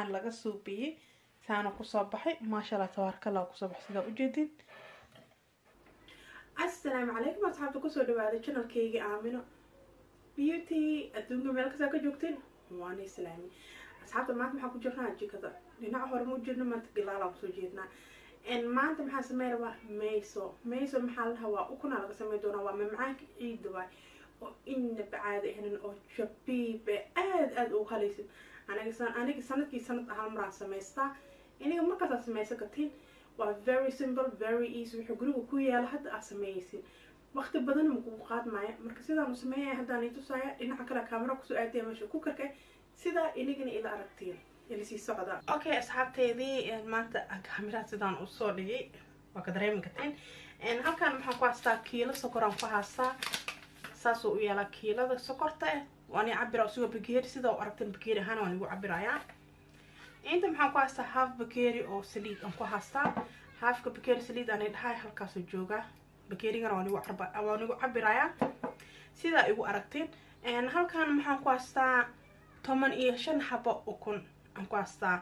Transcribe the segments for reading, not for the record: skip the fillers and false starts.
laga suubiyey saana kusoo baxay maasha Allah tabaarakallah kusoo baxay sida u jeedin. Assalaamu calaykum asxaabta kusoo dhawaada channelkayga Amenabeauty adduunka meel kasta ka joogteen waan islaami asxaabta maanta maxaa ku jirnaa jikada dhinaca hore ma jirno maanta galaala kusoo jeednaa maanta maxaa sameeyaa Meso maxaa la dhahaa ukun laga sameeyo doona waa Macaanka Ciida waay oo inna bacaad ahayn oo Jabiiba aad u qalaysid aniga sanadkii sanad ahaan maraan sameystaa iniga markaas sameysan kartiin waa very simple very easy wuxuu guriga ku yaala hadda aad sameysid waqti badan ma ku qaadmaya marka sidaan u sameeyay hadaan inta saaya dhinaca kale kaamera ku soo aadaya meesha ku karkay sida inigana ila aragtiin ila si socda. Okay asxaabteedii maanta kaamera sidaan u soo dhigay waa ka dareemi kartiin halkan waxaan ku haystaa kiilo sokor aan ku haystaa saas oo yaala kiilada sokorta waani cabira soo bakeeri sida oo aragteen bakeeri ahaan waan ugu cabirayaa inta maxaan ku haystaa half bakeeri oo saliid aan ku haystaa halfka bakeeri saliid aan dhahay halkaas jooga bakeerigana waan ugu cabirayaa sida igu aragteen halkan maxaan ku haystaa 15 xabo ukun aan ku haystaa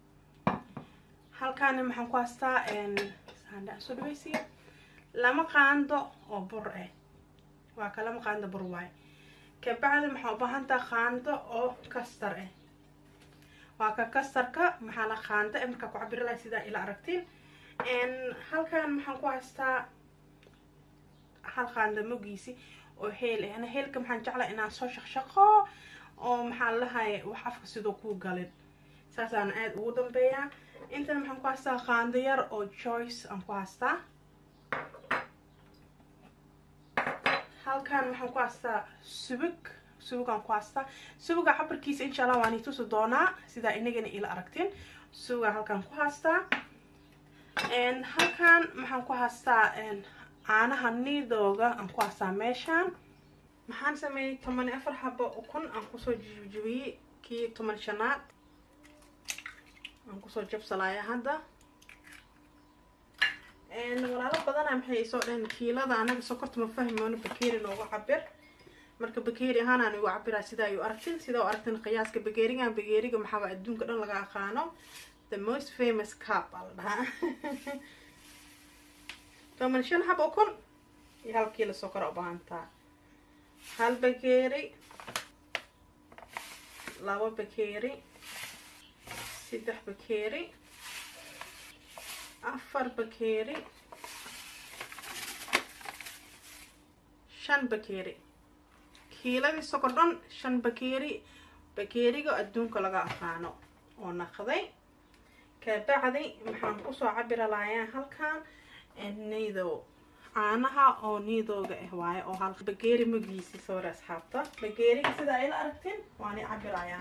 halkan maxaan ku haystaa saanda soo dhaweysiga lama qaando oo bur waa kala qaando bur waay ka bacdi maxaa u baahan tahay qaando oo kastar waa ka kastarka maxaa la qaanda marka ku cabir lahayd sida ila aragtiin halkan maxaan ku haystaa hal qaando mogiisi oo heel ana heelka maxaan jeclaa inaan soo shaqshaqo oo maxaa la lahaay wax afka sidoo ku galin saasaan aad ugu dambeeyaa intan maxaan ku haystaa qaando yar oo choice aan ku haystaa halkan waxaan ku haystaa suugaan ku haystaa suuga cabirkiisa insha Allah waan tusi doonaa sida inagana ila aragteen suuga halkan ku haystaa halkan maxaan ku haystaa caanaha niidooga aan ku haystaa meeshaan maxaan sameeyay 14 xabo ukun aan ku soo jibiyay kii 15aad aan ku soo jabsalaaya hadda walaalo badan maxay soo dhayn kiilada anaga sokorta ma fahmayno bakeeri nooga cabir marka bakeeri ahaan aan ugu cabiraa sida ay u aragteen sida u aragteen qiyaaska bakeeriga maxaa adduunka dhan laga aqaano the most famous cup alda 15 xabo ukun iyo hal kiilo sokor oo baahanta hal bakeeri laba bakeeri saddex bakeeri afar bakeeri 5 bakeeri kiiladii sokor dhan 5 bakeeri bakeeriga adduunka laga aqaano oo naqday ka bacdi maxaan ku soo cabira lahayaa halkan niido caanaha oo niidooga waaye oo hal bakeeri magiisi soo asxaabta bakeeriga sida ay la aragteen waan cabirayaa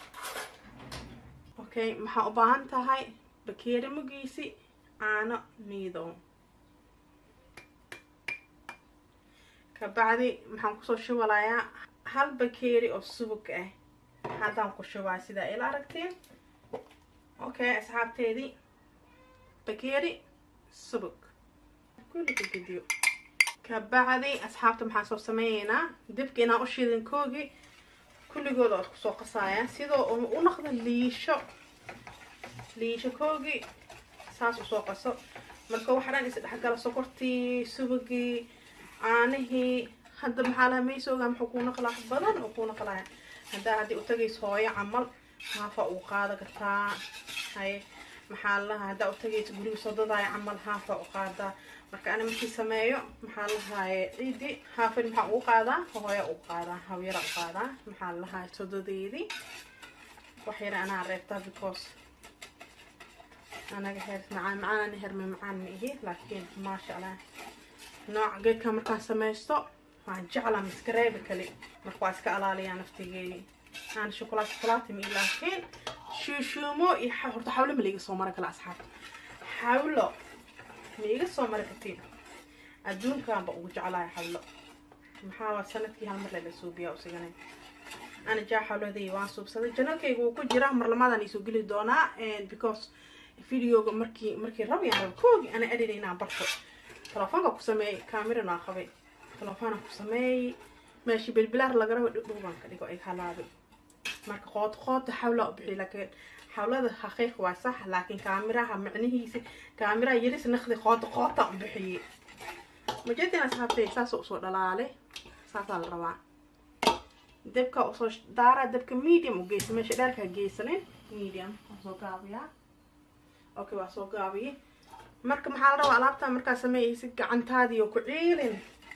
okay maxaa u baahan tahay bakeeri magiisi caano niido ka bacdi maxaan ku soo shubalayaa hal bakeeri oo subag hadaan ku shubaa sida ay la aragteen okay asxaabteedii bakeeri subag kulli video ka bacdi asxaabta maxaa soo sameeynaa dibka inaan u shiidan koogi kulligood oo ku soo qasaaya sidoo u noqdo liisho koogi saas u soo qaso marka waxa dhan is dhaxgal sokortii subagii caanihii hadda maxaa la meesooga maxuu ku naqlaa badan oo ku naqlaa hadii u tagay hooyo camal haafa u qaada kartaa hay maxaa la hadda u tagay guriga soo dadaay camal haafa u qaada marka ana markii sameeyo maxaa la haay ciidi haafin maxaa u qaada hooyo u qaada hawiyara u qaada maxaa la haay soo dadeedi waxyar ana reebta because anaga heer macaan heer macaan mihi laakiin ma sha Allah nooc geedka markaan sameysto waan jeclaa miskareeb kale marka waa iska alaaliyaa naftigeey aan shokolaati mi laakiin shuushuumo iyo horta xawlo ma liiga soo mara kala asxaab xawlo miiga soo mara katiin adduunka ba ugu jeclaa xawlo maxaa sanadkii hal mar la soo biyaa usiganay ana jaa xawladii waan suubsaday janalkaygu ku jira mar lamadan isoo gali doonaa because videoga markii rabiyaan koogi ana editayna barto telefoonka ku sameey kaamera qabay telefoonka ku sameey meeshii bilbilaar laga rabo dhuubaan ka dhigo ay halaabay marka qood xawla u bixi laakiin xawlada xaqiiq waa sax laakiin kaamiraha macnihiisa kaamiraha yaris naqdi qood u bixi majeedina asxaabtay saas oo soo dhalaale saas la rabaa dabka oo soo daara dabka medium u geeysan meesha dheerka geeysanin medium soo gaabiya okay waa soo gaabiye marka maxaa la rabaa alaabta marka sameeyay gacantaadi oo ku ciilin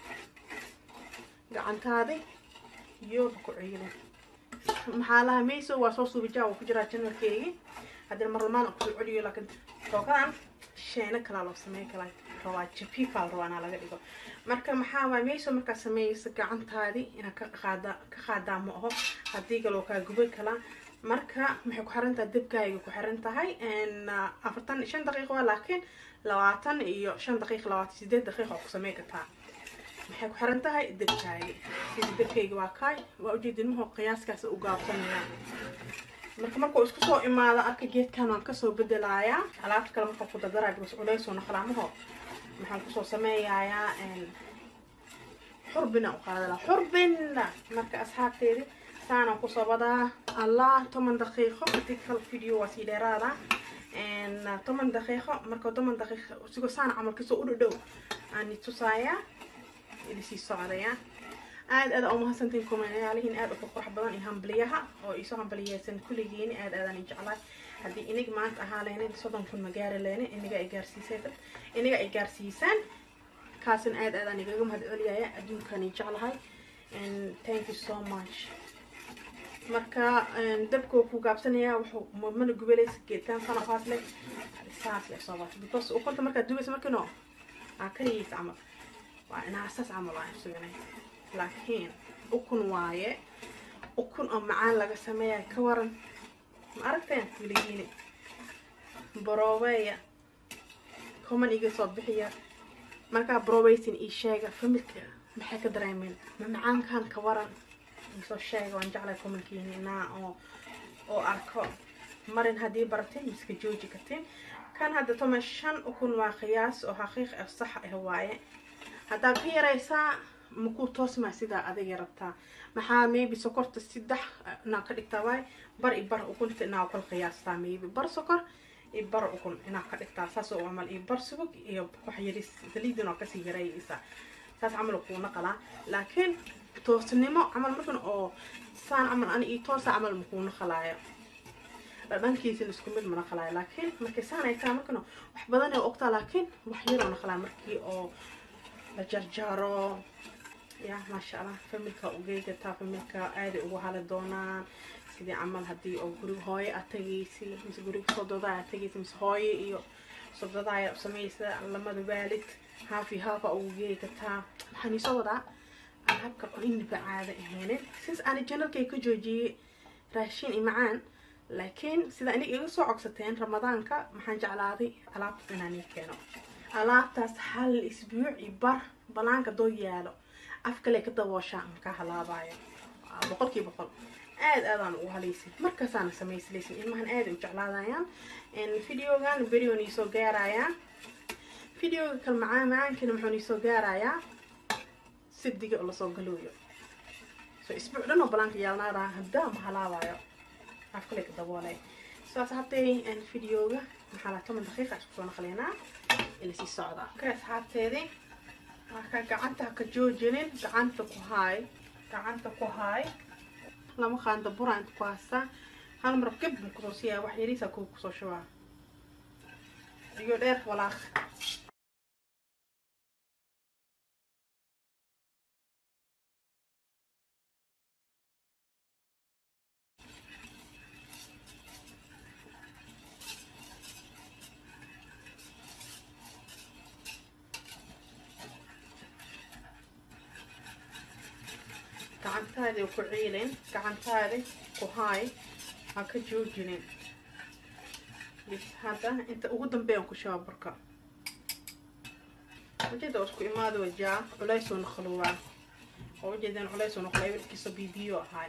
gacantaadi iyo ku ciilin maxaa la meeso waa soo suubijaa oo ku jira channelkeegi hadda mar lamaan ku celiyo laakiin tookan sheena kala loo sameey kala rabaa Jabiiba rawana laga dhigo marka maxaa waa meeso marka sameeyay gacantaadi ina ka qaada ma aho hadii galo ka gubay kala marka maxay ku xiran tahay dabkaaga ku xiran tahay in 45 daqiiqo laakiin 20 iyo 5 daqiiqo 28 daqiiqo ku sameey kartaa maxay ku xiran tahay dabkaaga sida dabkaaga waa kay waa ujeedin ma qiyaaskaas u gaabsanaya marka isku soo imaada arka geedkan aan ka soo bedelaaya alaabta kale marka ku dadaray bas culeys oo naqlaamaho maxaan ku soo sameeyayaa xurbina u qaadala xurbina marka asxaabteedi saana ku soo wadaa allah 10 daqiiqo tikal video wasi dheeraada en 10 daqiiqo marka 10 daqiiqo sigo saana camal ka soo u dhow aan tusaaya ilisi socodaya aad oo mahadsantiin kumanayaalin aad u qurux badan iyo hambliyaha oo isoo hambliyaysan kuligiin aad aan jeclahay hadii inig maanta ahaaleen 30 magaara leene iniga ay gaarsiisaan kaasan aad aan igaga mahad celiyay adduunkan jeclahay and thank you so much marka dabko ku gaabsanaya wuxuu mana gubelaysa geedkan sana faasle saas la soo wato because u qonta marka dubaysa markano akariis amal waa ina asas amal aan sugnay laakiin ukun waaye ukun oo macaan laga sameeyay ka waran ma aragteen wiligiina Barawa common iga soo bixiya marka Barawaysin ii sheega familka maxay ka dareemeen ma macaankan ka waran soo sheega waan jeclay commonkiina oo arko marin hadii barteen iska jooji karteen kan hadda 15 ukun waa qiyaas oo xaqiiq ah sax ah waaye hadda ka yaraysaa muku toosma sida adiga rabtaa maxaa maybe sokorta 3 na ka dhigtaa way bar ukunta inaa kala qiyaastaa maybe bar sokor iyo bar ukun inaa ka dhigtaa saas oo amal iyo bar subag iyo wax yaris saliidna ka sii yaraysa saas amal ku naqala laakiin toosnimo amal markan oo saan amal aan ii toos amal muku naqalaayo dhankiisa isku mid ma naqalaayo laakiin markay saan ay taa markan wax badan oo ogtaa laakiin wax yar oo naqalaa markii oo la jarjaro يا ما شاء الله فملك وجيجة فملك عادي وهلا دونان سيدي عمل هدي أو جروب هاي أتجيسي مس جروب صداع أتجيسي مس هاي إيو صداع سميسة لما دبالت هافي هافا أو جيجة حني صداع أنا هبكر إني بعادة هنا سيس أنا جنرال كي كجوجي راشين إمعان لكن سيدا إني إيو صعق ستين رمضان كا محن جعلادي ألعب إناني كانوا ألعب تسحل أسبوع يبر بلانك دو يالو afkale ka dabooshaan ka halaabayo boqolkiiba boqol aad aan u haleysay markaasaan sameeyay ilmahan aad u jeclaadayaan in videogan beriyooni soo gaaraya videoga kal macaankina wuxuu soo gaaraya sidiga oo la soo galooyo soo isbuuc dhan oo balaanka yaalnaada hadda ma halaabayo afkale ka daboolay soo asxaabtay in videoga maxaa la 10 daqiiqo isku soo naqleena in si socda ka asxaabteedii gacanta ka joojinin gacanta ku haay lama qaando buraan ku haasta hal mar kib ku soo siyaa wax yariisa ku soo shubaa iyo dheer walaaq gacantaadi ku ciilin gacantaadi ku haay ha ka joojinin bis hada inta ugu dambeeyaan ku shaba barka wajida isku imaado wajaa culays oo naqluwa oo wajidan culays oo naqlay wiilkiisa bibiyo ahay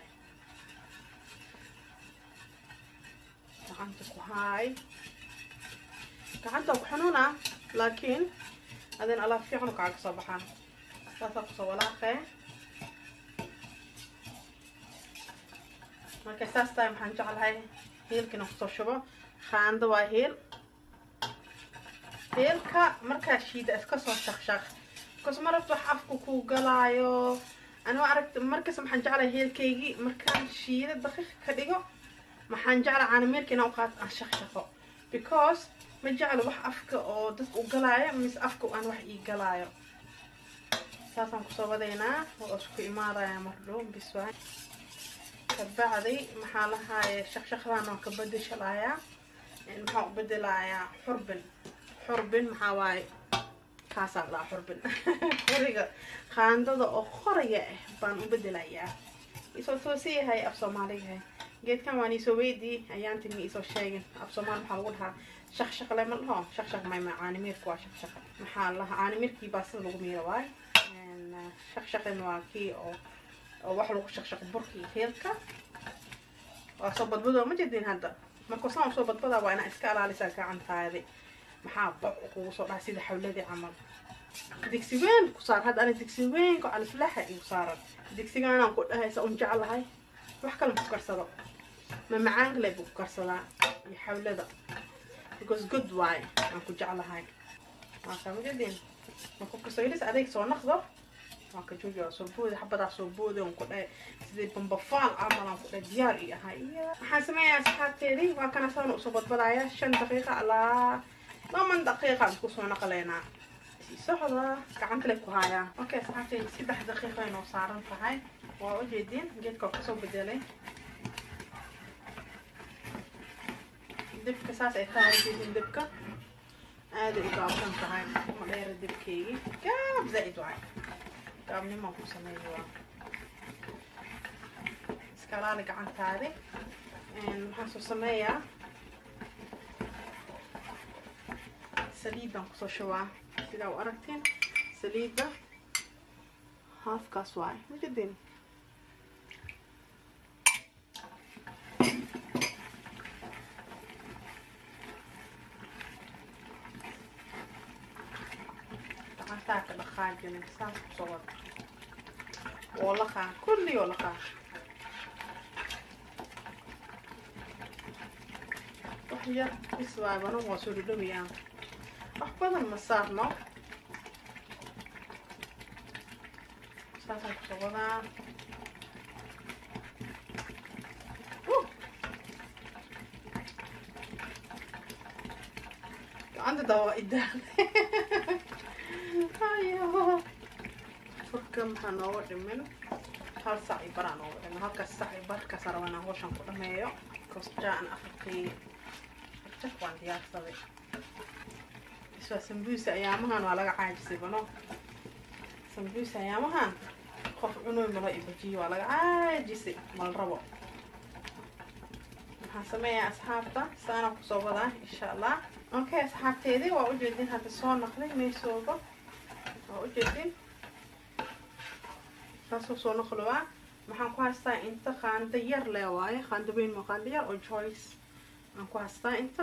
gacanta ku haay gacanta ku xanuuna laakiin adan ala fiican ka soo baxaan saasa ku soo walaaqay marka saas tahay waxaan jeclahay heelkina kusoo shubo qaando waa heelka markaa shiida iska soo shaqshaq because marabta wax afku ku galaayo أنا أعرف مركز محن جعله هيلكيجي مركان شيء دقيق كديجو محن جعله عن ميركنا وقات أشخشخه because ما جعله وح أفك أو دق وقلاية مس أفك وأنا وح يقلاية ساسم كسبة دينا وأشوف إمارة يا مرلوم بسوا بعدي محلها شخشخة أنا كبدي شلايا يعني محاو بدلايا حربن محاواي كاسر لا حربن خريجة خاندة أو خريجة بان بدلايا يسوي توسي هاي أبصمالي هاي جيت كمان يسوي دي أيام تني يسوي شيء أبصمال محاولها شخشخ لا ملها شخشخ ما معاني ميركوا شخشخ محلها عاني ميركي بس لو ميرواي يعني شخشخ نواكي أو واحد لو شخشخ بركي هيلكا وصبت بدو ما جدين هذا ما كوسام صبت بدو وأنا إسكال على ساكا عن هذه محابة وصار سيد حولدي عمل ديكسي وين كسار هذا أنا ديكسي وين على الفلاحة وصارت ديكسي أنا كنت هاي سأنجع على هاي وحكي لهم كرسلة ما معانك لي بكرسلة يحاول هذا because good why أنا كنت على هاي ما كانوا جدين ما كنت كسيرس عليك سو نخضر ما كجوجو صبود حبة صبود ونقول هاي سيد بمبفان عملا كنت دياري هاي حاسمة أصحابتي دي ما كان صار صبود بداية 5 دقيقة على 8 دقيقة نكون نقلينا سهلة كعنت لك وهايا اوكي صحتي 6 دقيقة انو صارن فهاي وجدين جيت كوكسو بدلي دبكة ساس اي تاو جدين دبكة هذا اضافة فهاي مغير الدبكي كاب زائد واحد كاب نما كو سميوا اسكالالك عن تاري ان محاسو سميا سليدة نقصو شوا سيدا واركتين سليدة هاف كاس واي مجدين تعالتاك لخاجن ساس بصوت والله خان كلي والله خان وحيا اسوا بنو وصولو دويان أخبار المسارنا ساسا كسوغنا عندي دواء الداخل أيوه فركم هنوع منه هل سعي برا نوع منه هل كسعي بر كسر وانا هو شنكو دميو كوس جاءنا أفكي تكوان ديار صدي سمبوسة أيامهان ولا عاجزة بنو سمبوسة أيامهان خف عنوي مرة بجي ولا عاجزة مال ربع هسميها أصحابتا سانا كصوبة إن شاء الله أوكي أصحابتي دي وأوجدين هذا الصور نقلي ميسوبة وأوجدين تاسو صور نقلوا محن كواستا أنت خان ديار لواي خان دبين مكان ديار أو جويس محن كواستا أنت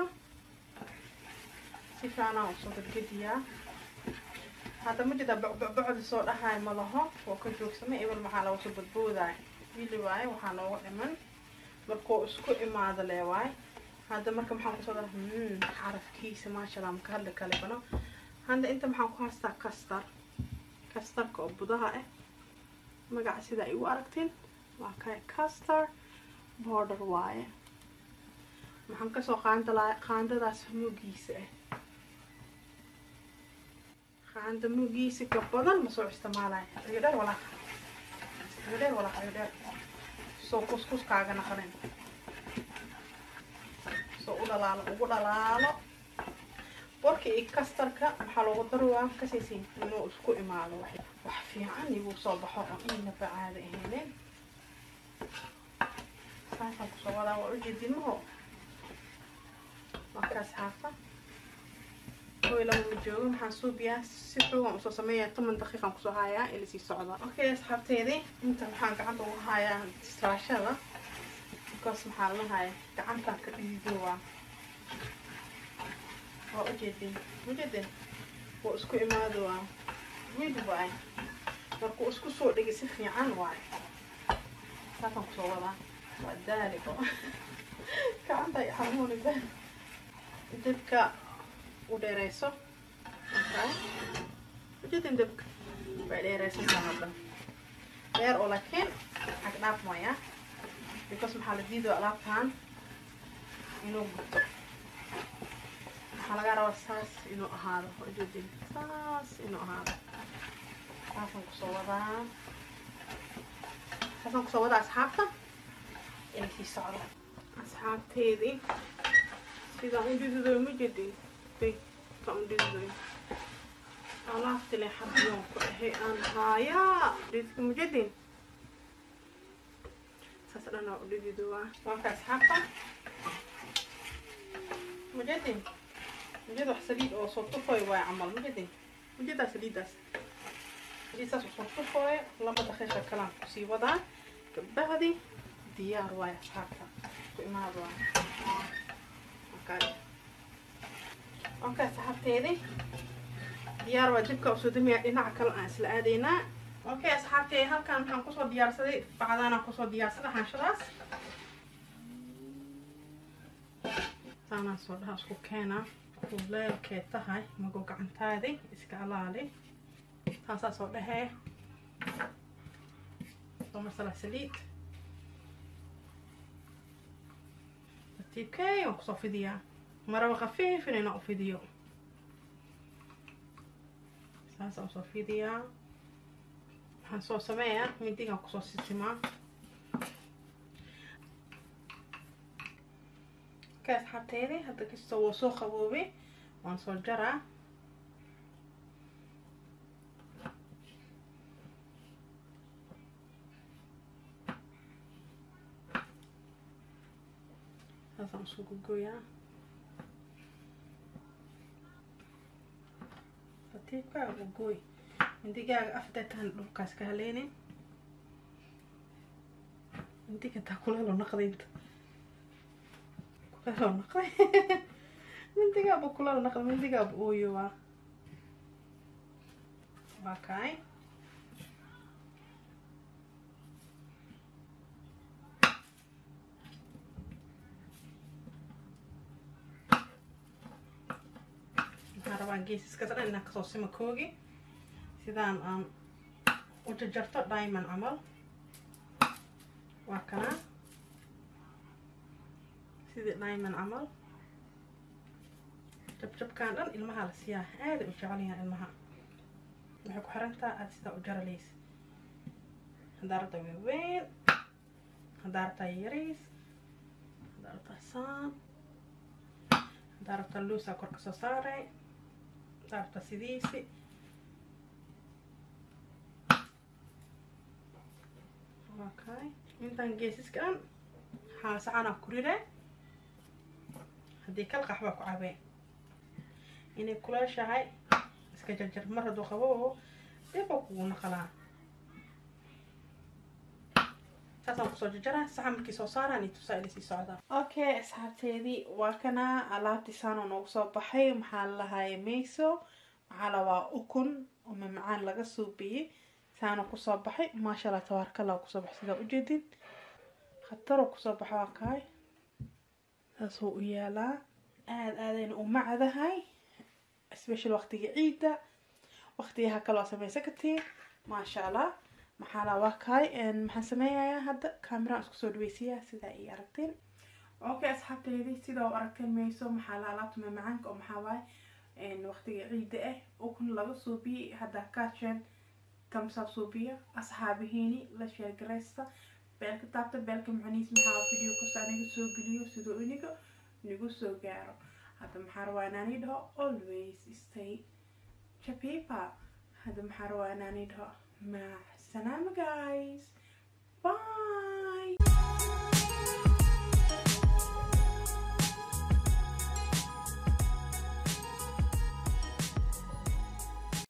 فانا وصوت الجدية هذا مجد بعد الصوت هاي ملها وكجوك سمي إبل محل وصوت البوذا يلي واي وحنا وإمن مركو اسكو إما هذا لي واي هذا مركو محن صوت عارف كيس ما شاء الله مكهل كلبنا هذا أنت محن كاستا كاستر كأبوذها ما قاعد سيدا إيو أركتين وكاي كاستر بوردر واي محن كسو خاندة داس موجيسة عند موجيسي كبدن مسوع استعماله يقدر ولا سو كوسكوس كاغا نخرين سو ودلاalo borki kastarka waxa loogu daraa kasaysiin inuu isku imaado wax fiican igu soo baxo oo in facaada ahayn saasa ku soo wada oo jeedinmo markaas haafa ويلا موجود محاسوبيا سيحو وصو سمية 8 دقيقة نقصو هايا اللي سي صعدة اوكي اصحابتي دي انت محان قعنتو هايا تستراشالة بكوس محالنا هاي قعنتا كديدوا وجدين واسكو امادوا ويدو باي markuu isku soo dhigay si fiican waay saafan ku soo wada ودارك كان ضيع حرموني ده دبكة ودريسو وجد دبكة ودريسو هذا غير ولكن أقلاب موية because محل جديد وأقلابتان إنه بطو محل غير وساس إنه هذا وجد ساس إنه هذا حسن كسوضان حسن كسوضان أصحابته إنه في صعرة أصحابتي ذي إذا عندي ذي مجدي ذي كم ذي علاقتي لي حب يوم هي أنا هايا ذي مجدي سأسأل أنا ذي دوا وانك أصحابته مجدي مجد حسليد أو صوت طفوي وعمل مجد حسليد داس مجد صوت طفوي لما تخيش الكلام كسي وضع كبهدي ديار واي أصحابته ما أدوان اوكي صاحبتي ديار واجبك وسودمي dhinaca kale aan isla aadeyna اوكي asxaabtay halkan waxaan ku soo diyaarsaday bacdana ku soo diyaarsaday xanshadaas taana soo dhaha isku keena kuleelkee tahay mago gacantaadi iska alaali taasa soo dhahay soo marsala saliid تيبكي وقصو فيديا مرة خفيف إني نقف فيديو ساسا وقصو فيديا هنصو سمايا من ديها وقصو سيسما كاس حبتيني هادا كيسو وصو خبوبي وانصو الجرع هذا نسوق الجويا فتيبكا وجوي عندي جا أفدت عن لوكاس كهليني عندي كتاكل له نقدي انت كل له نقدي عندي جا بكل له نقدي عندي جا بأويوا اوكي rabaan geesiska dhan inaan kasoo simo koogi sidaan aan u jarjarto diamond camal waa kana sidii diamond camal jabjabkaan dhan ilmaha la siiyaa aad u jecel yahay ilmaha waxay ku xirantaa aad sidaa u jaraleys haddaa rabtaa waaweyn haddaa rabtaa yariis haddaa rabtaa saan haddaa rabtaa luusaa kor kasoo saaray تعرف تسيديسي اوكي انتان جيسيس كان حاس انا كوريده هديك القحوه كعبين اني كل شيء اسكا جرجر مره دو خبو ديبو كون خلا ساسا كسو جرجره سحمكي سو ساراني تسايلي سي سودا اوكي اصحابتيدي واكنا alaabti saano noogu soo baxay maxaa lahaay meeso maxaa la waa ukun oo macaan laga suubiyay saano ku soo baxay maasha Allah tabaarkalla ku soo baxay sida u jeedin khataro ku soo baxay kaay taasoo u yaala aadayna u macdahay especially waqtiga ciida waqtiga kala sameeyay katiin maasha Allah maxaa la waa kaay maxaan sameeyaa hadda camera isku soo dhaweysiyaa sida ay aragteen اوكي اصحابتي سيده واركتين ميسو محل alaabta macaanka oo maxaa waay waqtiga ciida ah oo kun laga suubiyo hada kaashan kamsa suubiyo asxaabihiini la share gareysta beelka taabta beelka macaniis maxaa video ku saaniga soo geliyo sidoo inigu soo gaaro hada maxaa rawaanani dhaho always stay Jabiiba hada maxaa rawaanani dhaho ma salaam guys